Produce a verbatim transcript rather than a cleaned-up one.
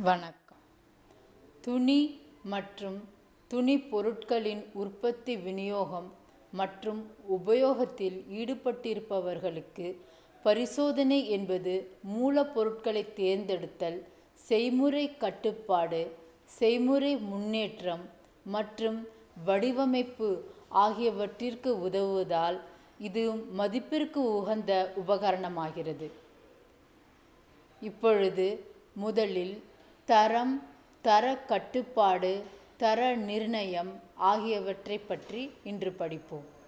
வணக்கம். துணி மற்றும் துணி பொருட்களின் உற்பத்தி, விநியோகம் மற்றும் உபயோகத்தில் ஈடுபட்டிருப்பவர்களுக்கு பரிசோதனை என்பது மூலப்பொருட்களை தேர்ந்தெடுத்தல், செய்முறை கட்டுப்பாடு, செய்முறை முன்னேற்றம் மற்றும் வடிவமைப்பு ஆகியவற்றிற்கு உதவுவதால் இது மதிப்பிற்கு உகந்த உபகரணமாகிறது. இப்பொழுது முதலில் தரம், தர கட்டுப்பாடு, தர நிர்ணயம் ஆகியவற்றை பற்றி இன்று படிப்போம்.